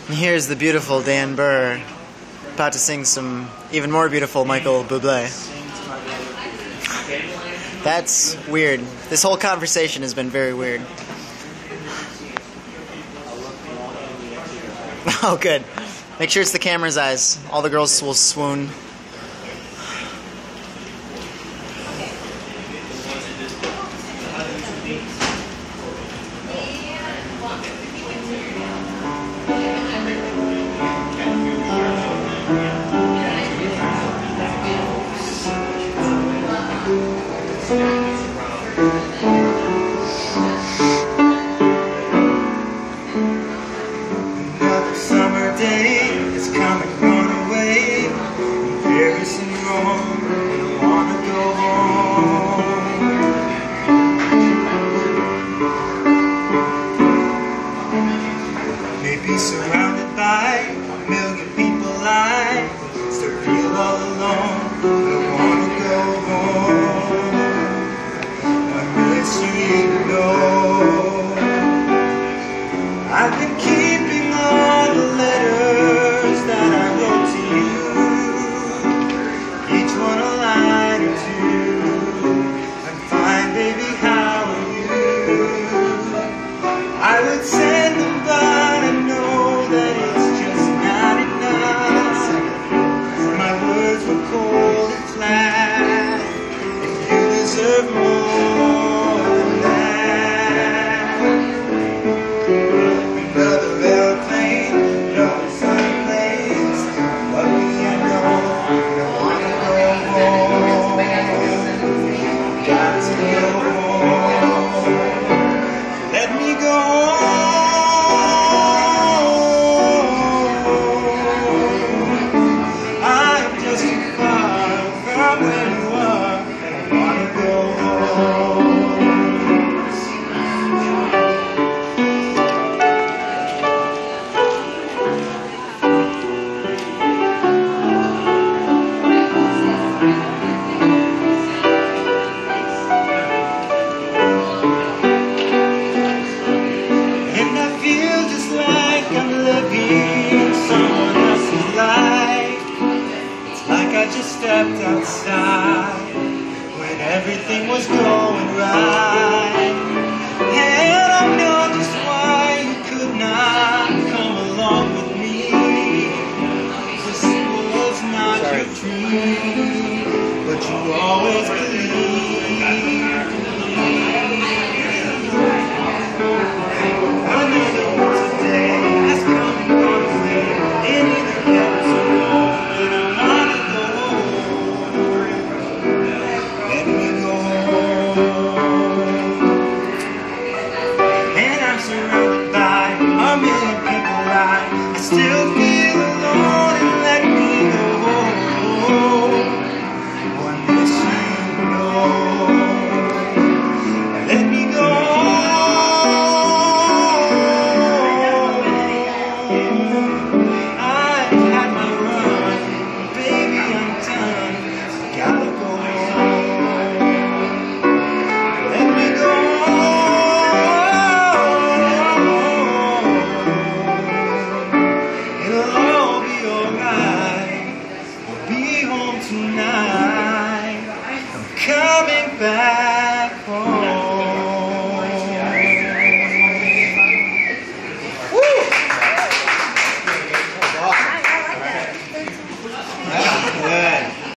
And here's the beautiful Dan Buhr about to sing some even more beautiful Michael Bublé. That's weird. This whole conversation has been very weird. Oh, good. Make sure it's the camera's eyes. All the girls will swoon. Another summer day is coming on away. Paris and Rome, I wanna go home. Maybe surrounded by a million people, I still feel all alone. I wanna go home. I miss you, you know. I've been keeping all the letters that I wrote to you, each one a line or two. I'm fine, baby, how are you? I would send them, but I know that it's just not enough. My words were cold and flat, and you deserve more than that. Another airplane, no sunny place. Lucky I know, I wanna go home. Got to go home. Let me go home. I'm just too far from where you are. I wanna go home. And I feel just like I'm living someone else's life. It's like I just stepped outside when everything was going right. And I know just why you could not come along with me. This was not your dream, but you always believed in me. Another day has come and gone away. In either case, I know that I wanna go home. Let me go home. And I'm surrounded